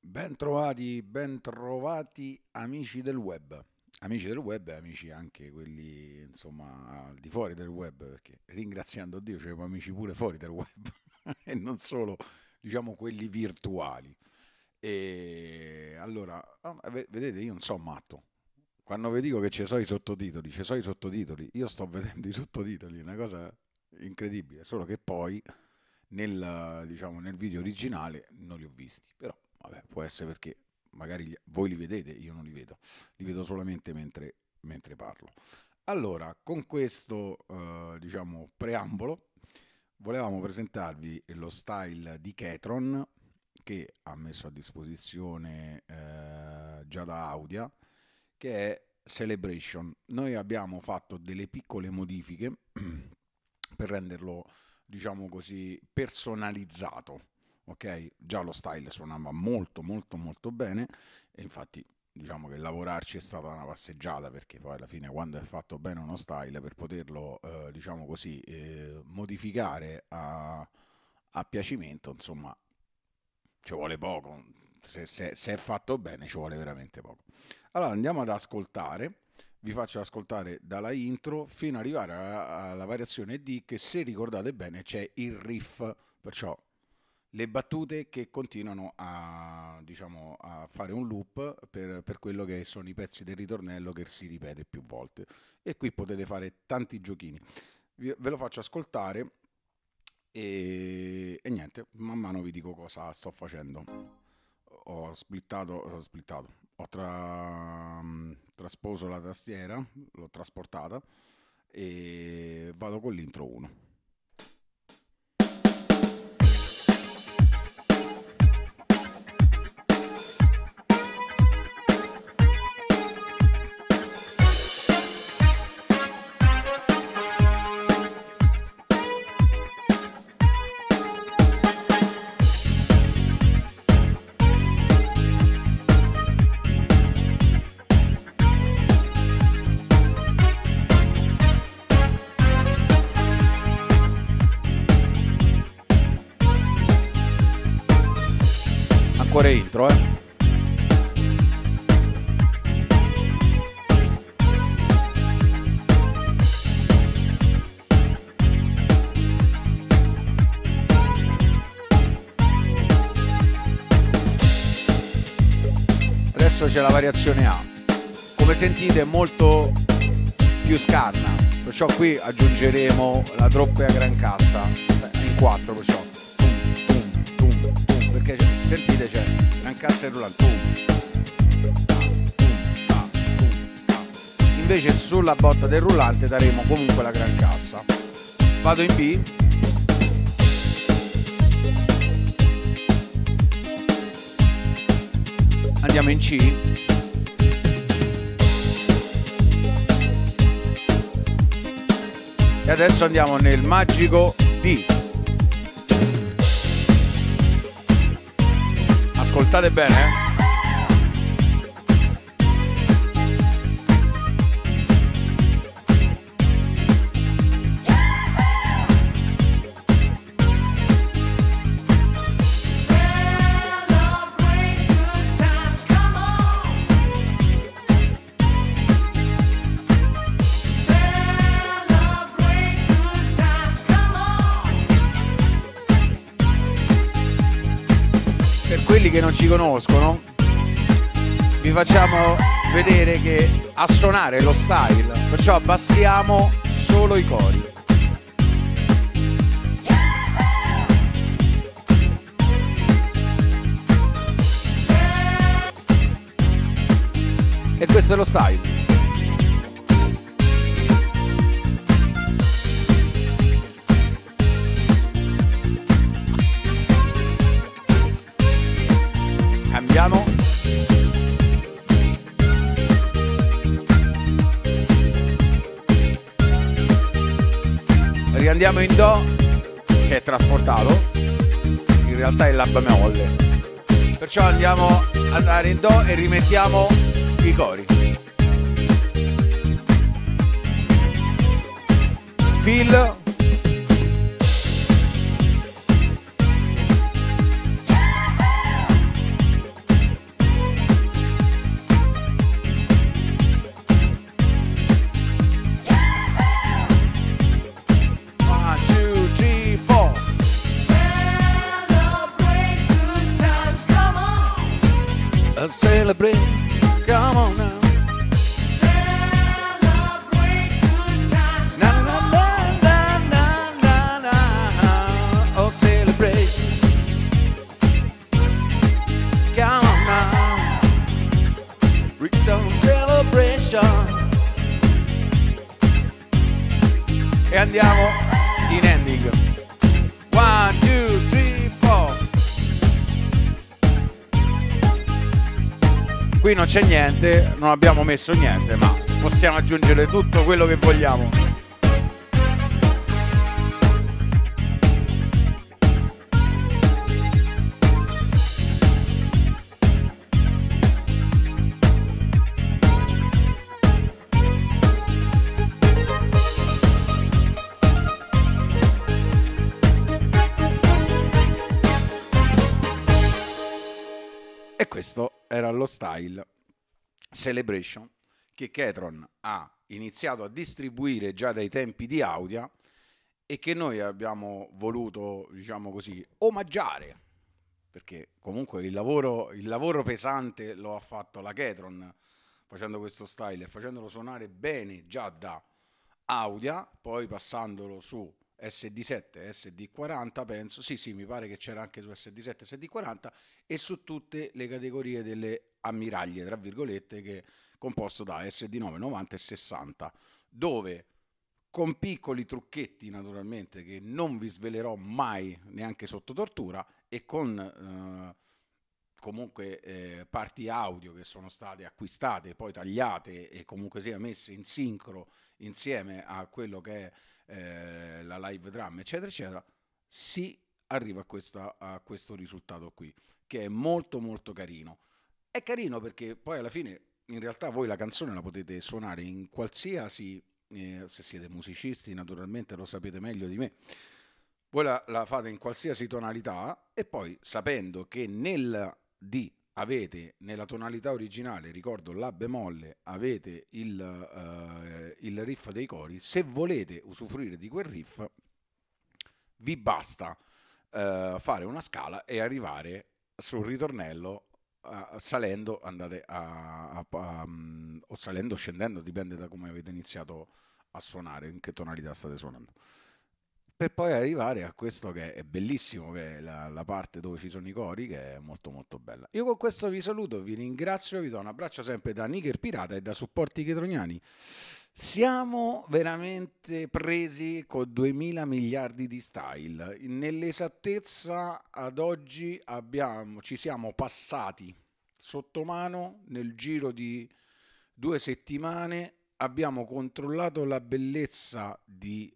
Ben trovati amici del web. Amici del web e amici anche quelli, insomma, al di fuori del web, perché ringraziando Dio c'erano amici pure fuori del web e non solo, diciamo, quelli virtuali. E allora, vedete, io non so matto. Quando vi dico che ci so i sottotitoli, io sto vedendo i sottotitoli, è una cosa incredibile, solo che poi diciamo, nel video originale non li ho visti, però vabbè, può essere perché magari voi li vedete, io non li vedo solamente mentre parlo. Allora, con questo diciamo preambolo, volevamo presentarvi lo style di Ketron che ha messo a disposizione già da Audia, che è Celebration. Noi abbiamo fatto delle piccole modifiche per renderlo, diciamo così, personalizzato. Ok? Già lo style suonava molto molto molto bene e infatti diciamo che lavorarci è stata una passeggiata, perché poi alla fine quando è fatto bene uno style, per poterlo diciamo così modificare a piacimento, insomma, ci vuole poco. Se è fatto bene ci vuole veramente poco. Allora andiamo ad ascoltare, vi faccio ascoltare dalla intro fino ad arrivare alla variazione D, che se ricordate bene c'è il riff, perciò le battute che continuano a, diciamo, a fare un loop per quello che sono i pezzi del ritornello che si ripete più volte. E qui potete fare tanti giochini. Ve lo faccio ascoltare e niente, man mano vi dico cosa sto facendo. Ho trasposo la tastiera, l'ho trasportata e vado con l'intro 1. Ancora intro, Adesso c'è la variazione A. Come sentite è molto più scanna, perciò qui aggiungeremo la doppia gran cassa in 4, perciò perché sentite c'è gran cassa e rullante, invece sulla botta del rullante daremo comunque la gran cassa. Vado in B, andiamo in C e adesso andiamo nel magico D. Ascoltate bene, quelli che non ci conoscono, vi facciamo vedere che a suonare lo style, perciò abbassiamo solo i cori. E questo è lo style. Cambiamo. Riandiamo in Do, che è trasportato, in realtà è La bemolle, perciò andiamo ad andare in Do e rimettiamo i cori. Fill. e andiamo in ending. 1, 2, 3, 4. Qui non c'è niente, non abbiamo messo niente, ma possiamo aggiungere tutto quello che vogliamo. E questo era lo style Celebration che Ketron ha iniziato a distribuire già dai tempi di Audia e che noi abbiamo voluto, diciamo così, omaggiare, perché comunque il lavoro pesante lo ha fatto la Ketron facendo questo style e facendolo suonare bene già da Audia, poi passandolo su SD7, SD40, penso, sì, mi pare che c'era anche su SD7, SD40 e su tutte le categorie delle ammiraglie, tra virgolette, che è composto da SD9, 90 e 60, dove con piccoli trucchetti naturalmente che non vi svelerò mai neanche sotto tortura e con comunque parti audio che sono state acquistate, poi tagliate e comunque sia messe in sincro insieme a quello che è la live drum, eccetera, eccetera, si arriva a questo risultato qui, che è molto molto carino. È carino perché poi alla fine, in realtà, voi la canzone la potete suonare in qualsiasi, se siete musicisti naturalmente lo sapete meglio di me, voi la fate in qualsiasi tonalità e poi sapendo che nel D avete nella tonalità originale, ricordo la bemolle, avete il riff dei cori, se volete usufruire di quel riff vi basta fare una scala e arrivare sul ritornello salendo, andate o salendo o scendendo, dipende da come avete iniziato a suonare, in che tonalità state suonando, per poi arrivare a questo che è bellissimo, che è la parte dove ci sono i cori, che è molto molto bella. Io con questo vi saluto, vi ringrazio, vi do un abbraccio sempre da Nicker Pirata e da Supporti Chetroniani. Siamo veramente presi con 2000 miliardi di style. Nell'esattezza ad oggi ci siamo passati sotto mano nel giro di 2 settimane, abbiamo controllato la bellezza di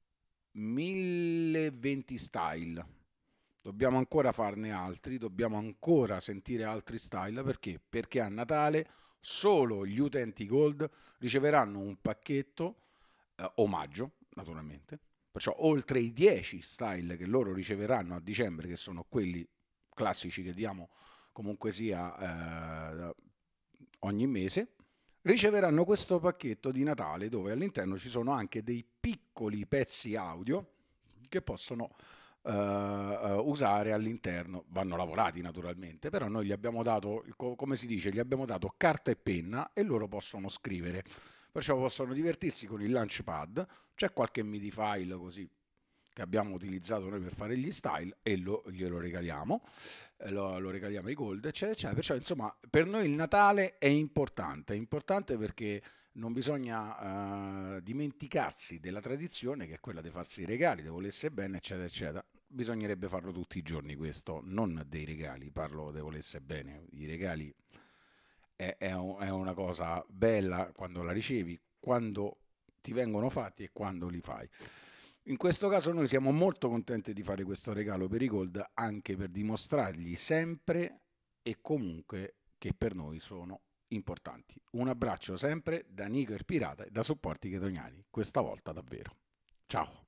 1020 style. Dobbiamo ancora farne altri, dobbiamo ancora sentire altri style, perché? Perché a Natale solo gli utenti Gold riceveranno un pacchetto omaggio, naturalmente, perciò oltre i 10 style che loro riceveranno a dicembre, che sono quelli classici che diamo comunque sia ogni mese, riceveranno questo pacchetto di Natale dove all'interno ci sono anche dei piccoli pezzi audio che possono usare all'interno, vanno lavorati naturalmente, però noi gli abbiamo dato, come si dice, gli abbiamo dato carta e penna e loro possono scrivere, perciò possono divertirsi con il Launchpad, c'è qualche MIDI file così che abbiamo utilizzato noi per fare gli style e glielo regaliamo, lo regaliamo ai Gold, eccetera, eccetera. Perciò insomma per noi il Natale è importante perché non bisogna dimenticarsi della tradizione che è quella di farsi i regali, di volersi bene, eccetera, eccetera. Bisognerebbe farlo tutti i giorni questo, non dei regali, parlo di volersi bene. I regali è una cosa bella quando la ricevi, quando ti vengono fatti e quando li fai. In questo caso noi siamo molto contenti di fare questo regalo per i Gold, anche per dimostrargli sempre e comunque che per noi sono importanti. Un abbraccio sempre da Nico il Pirata e da Supporti Chetroniani, questa volta davvero. Ciao!